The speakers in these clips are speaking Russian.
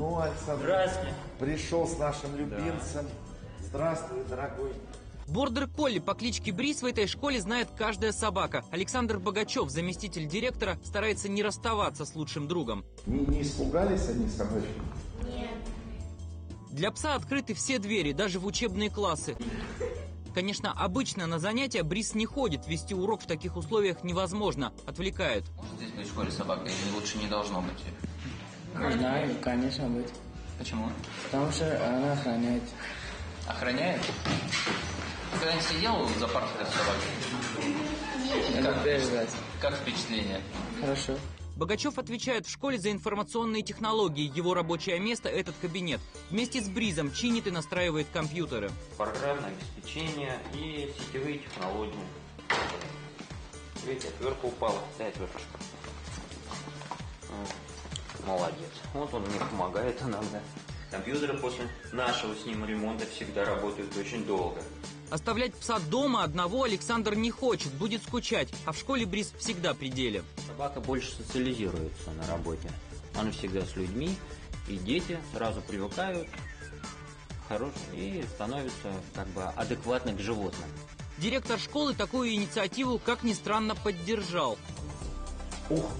Ну, Александр, здравствуйте. Пришел с нашим любимцем. Да. Здравствуй, дорогой. Бордер-колли по кличке Бриз в этой школе знает каждая собака. Александр Богачев, заместитель директора, старается не расставаться с лучшим другом. Не испугались они собачки? Нет. Для пса открыты все двери, даже в учебные классы. Конечно, обычно на занятия Бриз не ходит, вести урок в таких условиях невозможно, отвлекают. Может здесь быть в школе собака или лучше не должно быть? Знаю, конечно, быть. Почему? Потому что она охраняет. Охраняет? Ты когда-нибудь сидел за партой с собакой? Это первый раз. Как впечатление? Хорошо. Богачев отвечает в школе за информационные технологии. Его рабочее место – этот кабинет. Вместе с Бризом чинит и настраивает компьютеры. Программное обеспечение и сетевые технологии. Видите, отвертка упала. Дай отверточку. Молодец. Вот он мне помогает иногда. Компьютеры после нашего с ним ремонта всегда работают очень долго. Оставлять пса дома одного Александр не хочет, будет скучать. А в школе Бриз всегда при деле. Собака больше социализируется на работе. Она всегда с людьми, и дети сразу привыкают и становятся как бы адекватны к животным. Директор школы такую инициативу, как ни странно, поддержал. Ух!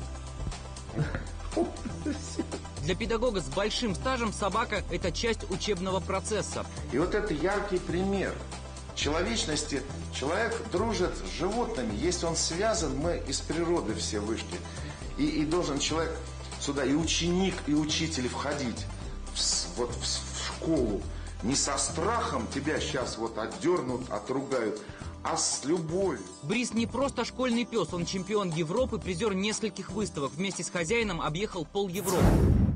Для педагога с большим стажем собака – это часть учебного процесса. И вот это яркий пример человечности. Человек дружит с животными. Если он связан, мы из природы все вышли. И должен человек сюда, и ученик, и учитель входить в школу. Не со страхом тебя сейчас отдернут, отругают, а с любовью. Бриз не просто школьный пес, он чемпион Европы, призер нескольких выставок. Вместе с хозяином объехал пол Европы.